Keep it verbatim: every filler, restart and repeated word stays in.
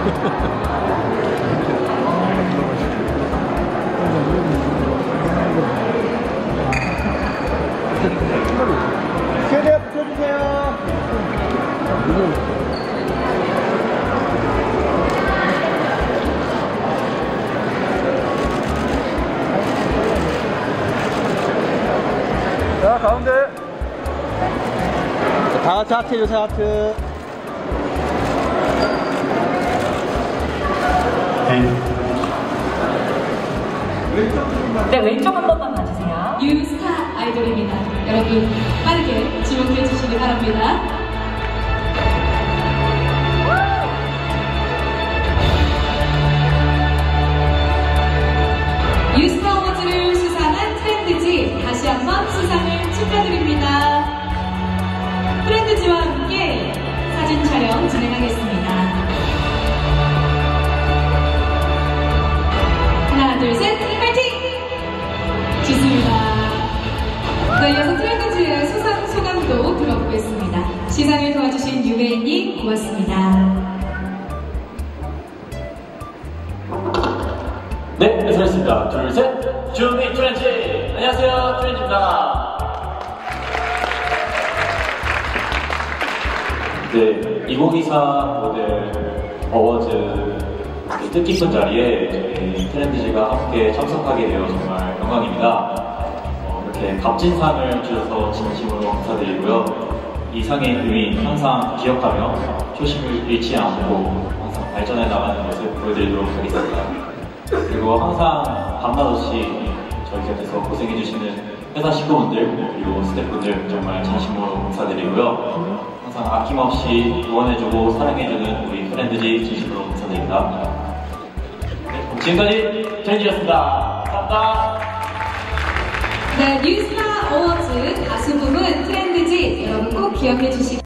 최대한 붙여주세요. 자, 가운데. 다 같이 하트 해주세요, 하트. 네, 왼쪽 한 번만 봐주세요. 뉴스타 아이돌입니다. 여러분 빠르게 주목해 주시기 바랍니다. 뉴스타 어워즈를 수상한 트렌드지 다시 한번 수상을 축하드립니다. 트렌드지와 함께 사진 촬영 진행하겠습니다. 하나, 둘, 셋, 파이팅! 좋습니다. 자, 이어서 트렌드지의 수상 소감도 들어보겠습니다. 시상을 도와주신 유배인님 고맙습니다. 네, 수고하셨습니다. 둘, 셋, 주미 트렌드! 안녕하세요, 트렌드입니다. 네, 이천이십사 모델 어워즈 뜻깊은 자리에 저희 트렌드지가 함께 참석하게 되어 정말 영광입니다. 어, 이렇게 값진 상을 주셔서 진심으로 감사드리고요. 이 상의 의미 항상 기억하며 초심을 잃지 않고 항상 발전해 나가는 모습 보여드리도록 하겠습니다. 그리고 항상 밤낮 없이 저희 곁에서 고생해주시는 회사 식구분들 그리고 스태프분들 정말 진심으로 감사드리고요. 항상 아낌없이 응원해주고 사랑해주는 우리 트렌드지 진심으로 감사드립니다. 네, 지금까지 트렌드였습니다. 감사합니다. 네, 뉴스타 어워즈 가수 부문 트렌드지 여러분 꼭 기억해 주시기